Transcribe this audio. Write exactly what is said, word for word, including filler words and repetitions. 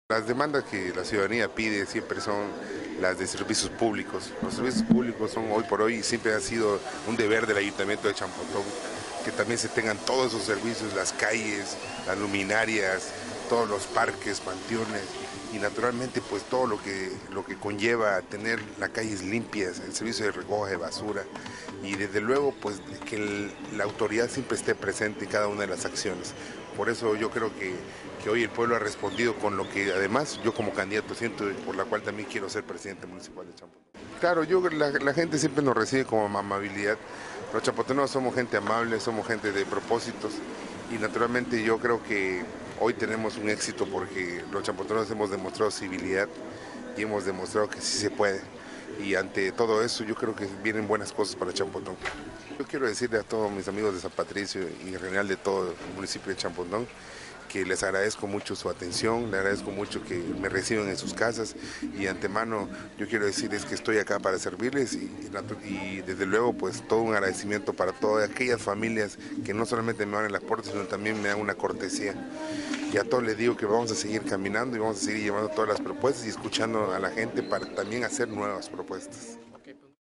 Las demandas que la ciudadanía pide siempre son las de servicios públicos. Los servicios públicos son hoy por hoy y siempre ha sido un deber del Ayuntamiento de Champotón que también se tengan todos esos servicios, las calles, las luminarias, todos los parques, panteones y naturalmente pues todo lo que, lo que conlleva tener las calles limpias, el servicio de recoge de basura y desde luego pues que el, la autoridad siempre esté presente en cada una de las acciones. Por eso yo creo que, que hoy el pueblo ha respondido con lo que además yo como candidato siento y por la cual también quiero ser presidente municipal de Champotón. Claro, yo la, la gente siempre nos recibe con amabilidad. Los chapotenos somos gente amable, somos gente de propósitos y naturalmente yo creo que hoy tenemos un éxito porque los chapotenos hemos demostrado civilidad y hemos demostrado que sí se puede. Y ante todo eso yo creo que vienen buenas cosas para Champotón. Yo quiero decirle a todos mis amigos de San Patricio y en general de todo el municipio de Champotón que les agradezco mucho su atención, les agradezco mucho que me reciban en sus casas y de antemano yo quiero decirles que estoy acá para servirles y, y desde luego pues todo un agradecimiento para todas aquellas familias que no solamente me abren las puertas sino también me dan una cortesía. Y a todos les digo que vamos a seguir caminando y vamos a seguir llevando todas las propuestas y escuchando a la gente para también hacer nuevas propuestas.